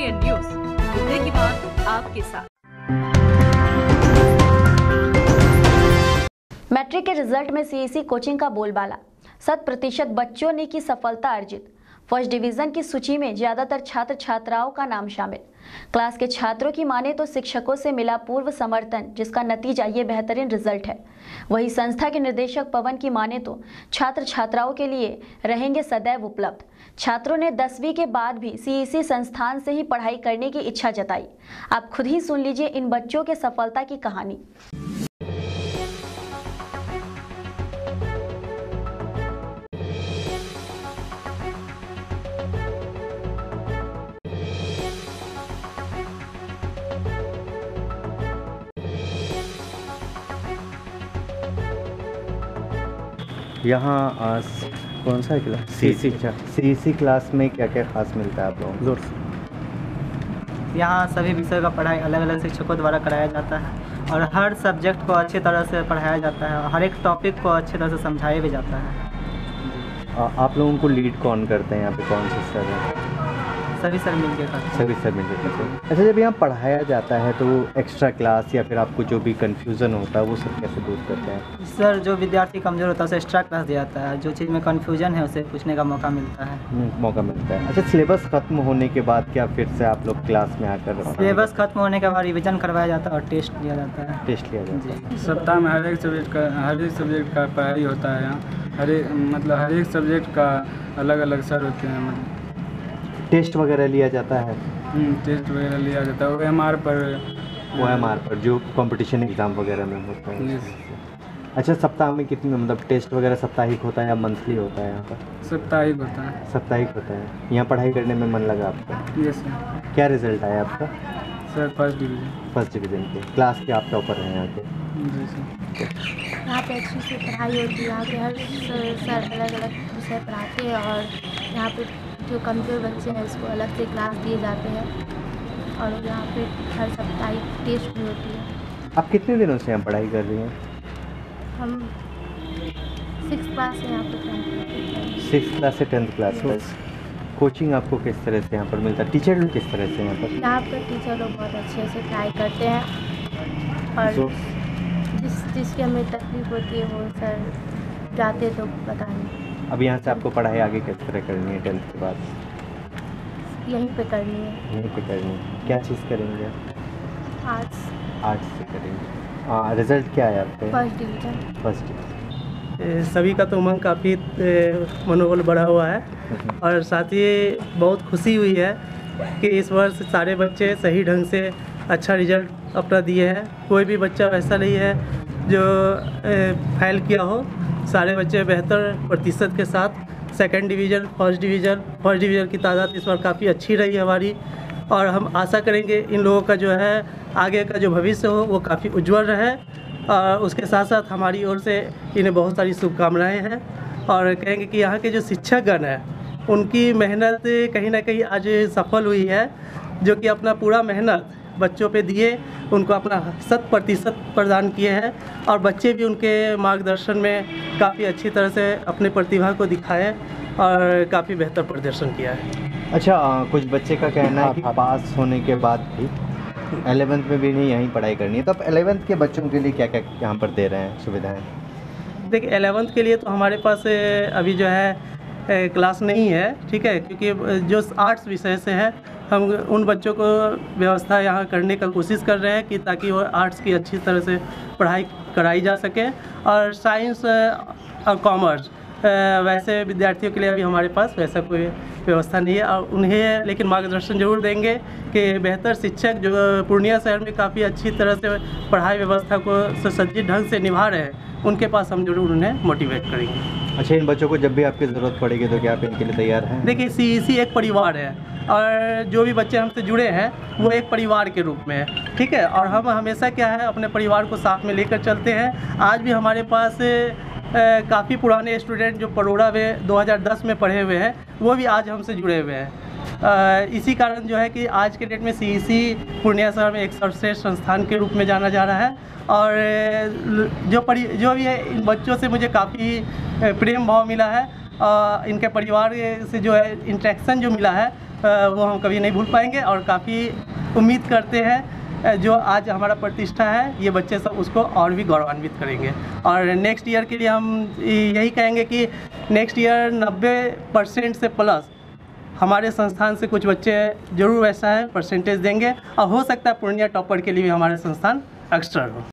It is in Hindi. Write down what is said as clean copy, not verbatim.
इंडियन न्यूज, मुद्दे की बात आपके साथ। मैट्रिक के रिजल्ट में सीईसी कोचिंग का बोलबाला। 100% बच्चों ने की सफलता अर्जित। फर्स्ट डिवीजन की सूची में ज्यादातर छात्र छात्राओं का नाम शामिल। क्लास के छात्रों की माने तो शिक्षकों से मिला पूर्व समर्थन, जिसका नतीजा ये बेहतरीन रिजल्ट है। वही संस्था के निदेशक पवन की माने तो छात्र छात्राओं के लिए रहेंगे सदैव उपलब्ध। छात्रों ने 10वीं के बाद भी सीईसी संस्थान से ही पढ़ाई करने की इच्छा जताई। आप खुद ही सुन लीजिए इन बच्चों के सफलता की कहानी। यहाँ कौन सा क्लास? सीईसी क्लास में क्या क्या खास मिलता है आप लोगों को? यहाँ सभी विषयों का पढ़ाई अलग अलग शिक्षकों द्वारा कराया जाता है और हर सब्जेक्ट को अच्छी तरह से पढ़ाया जाता है और हर एक टॉपिक को अच्छी तरह से समझाया भी जाता है। आप लोगों को लीड कौन करते हैं यहाँ पे, कौन से सर हैं? सभी सर मिलकर करते हैं। सभी सर मिलकर करते हैं। अच्छा, जब यहाँ पढ़ाया जाता है तो एक्स्ट्रा क्लास या फिर आपको जो भी कंफ्यूजन होता है वो सब कैसे दूर करते हैं? सर, जो विद्यार्थी कमज़ोर होता है उसे एक्स्ट्रा क्लास दिया जाता है, जो चीज़ में कन्फ्यूजन है उसे पूछने का मौका मिलता है। मौका मिलता है। अच्छा, सिलेबस खत्म होने के बाद क्या फिर से आप लोग क्लास में आकर? सिलेबस खत्म होने के बाद रिविजन करवाया जाता है और टेस्ट लिया जाता है। टेस्ट लिया जाता है। सप्ताह में हर एक सब्जेक्ट का पढ़ाई होता है यहाँ। हर एक सब्जेक्ट का अलग अलग सर होते हैं। टेस्ट वगैरह लिया जाता है? टेस्ट वगैरह लिया जाता है OMR पर जो कंपटीशन एग्ज़ाम वगैरह में होता है। अच्छा, सप्ताह में कितने मतलब टेस्ट वगैरह साप्ताहिक होता है या मंथली होता है यहाँ पर? साप्ताहिक होता है। साप्ताहिक होता है। यहाँ पढ़ाई करने में मन लगा आपका? Yes sir. क्या रिजल्ट आया आपका? सर फर्स्ट डिवीज़न के। क्लास के आप टॉपर हैं यहाँ के? जी सर। यहाँ पे अच्छी से पढ़ाई होती है। यहाँ पे हर सर अलग अलग विषय पढ़ाते हैं और यहाँ पे जो कमज़ोर बच्चे हैं उसको अलग से क्लास दिए जाते हैं और यहाँ पे हर साप्ताहिक टेस्ट भी होती है। आप कितने दिनों से यहाँ पढ़ाई कर रही हैं? हम 6th क्लास से यहाँ पे 6th क्लास से 10th क्लास तक। कोचिंग आपको किस तरह से यहाँ पर मिलता है? टीचर लोग किस तरह से यहाँ पर? यहाँ पर टीचर लोग बहुत अच्छे से पढ़ाई करते हैं और जिसकी हमें तकलीफ होती है वो सर जाते तो पता नहीं। अब यहाँ से आपको पढ़ाई आगे किस तरह करनी है 10th के बाद? यहीं पे करनी है। यहीं पे करनी है। क्या चीज़ करेंगे? आर्ट्स से करेंगे। रिजल्ट क्या है आपका? First division. First division. सभी का तो उमंग काफ़ी मनोबल बढ़ा हुआ है और साथ ही बहुत खुशी हुई है कि इस वर्ष सारे बच्चे सही ढंग से अच्छा रिजल्ट अपना दिए हैं। कोई भी बच्चा वैसा नहीं है जो फेल किया हो। सारे बच्चे बेहतर प्रतिशत के साथ सेकंड डिवीज़न, फर्स्ट डिवीज़न की तादाद इस बार काफ़ी अच्छी रही है हमारी और हम आशा करेंगे इन लोगों का जो है आगे का जो भविष्य हो वो काफ़ी उज्जवल रहे। और उसके साथ साथ हमारी ओर से इन्हें बहुत सारी शुभकामनाएं हैं और कहेंगे कि यहाँ के जो शिक्षकगण हैं उनकी मेहनत कहीं ना कहीं आज सफल हुई है, जो कि अपना पूरा मेहनत बच्चों पे दिए, उनको अपना 100% प्रदान किए हैं और बच्चे भी उनके मार्गदर्शन में काफ़ी अच्छी तरह से अपने प्रतिभा को दिखाए और काफ़ी बेहतर प्रदर्शन किया है। अच्छा, कुछ बच्चे का कहना है कि पास होने के बाद भी 11th में भी नहीं यहीं पढ़ाई करनी है, तो अब 11th के बच्चों के लिए क्या क्या यहाँ पर दे रहे हैं सुविधाएँ? देखिए, 11th के लिए तो हमारे पास अभी जो है क्लास नहीं है, ठीक है, क्योंकि जो आर्ट्स विषय से है हम उन बच्चों को व्यवस्था यहाँ करने का कोशिश कर रहे हैं कि ताकि वो आर्ट्स की अच्छी तरह से पढ़ाई कराई जा सके। और साइंस और कॉमर्स वैसे विद्यार्थियों के लिए अभी हमारे पास वैसा कोई व्यवस्था नहीं है और उन्हें लेकिन मार्गदर्शन जरूर देंगे कि बेहतर शिक्षक जो पूर्णिया शहर में काफ़ी अच्छी तरह से पढ़ाई व्यवस्था को सुसज्जित ढंग से निभा रहे हैं, उनके पास हम जरूर उन्हें मोटिवेट करेंगे। अच्छा, इन बच्चों को जब भी आपकी ज़रूरत पड़ेगी तो क्या आप इनके लिए तैयार हैं? देखिए, सीईसी एक परिवार है और जो भी बच्चे हमसे जुड़े हैं वो एक परिवार के रूप में है, ठीक है, और हम हमेशा क्या है अपने परिवार को साथ में लेकर चलते हैं। आज भी हमारे पास काफ़ी पुराने स्टूडेंट जो परोड़ा में 2010 में पढ़े हुए हैं वो भी आज हमसे जुड़े हुए हैं। इसी कारण जो है कि आज के डेट में सीईसी पूर्णिया शहर में एक सर्वश्रेष्ठ संस्थान के रूप में जाना जा रहा है और जो भी है इन बच्चों से मुझे काफ़ी प्रेम भाव मिला है, इनके परिवार से जो है इंटरेक्शन जो मिला है वो हम कभी नहीं भूल पाएंगे और काफ़ी उम्मीद करते हैं जो आज हमारा प्रतिष्ठा है ये बच्चे सब उसको और भी गौरवान्वित करेंगे। और नेक्स्ट ईयर के लिए हम यही कहेंगे कि नेक्स्ट ईयर 90% से प्लस हमारे संस्थान से कुछ बच्चे ज़रूर वैसा है परसेंटेज देंगे और हो सकता है पूर्णिया टॉपर के लिए भी हमारे संस्थान एक्स्ट्रा हो।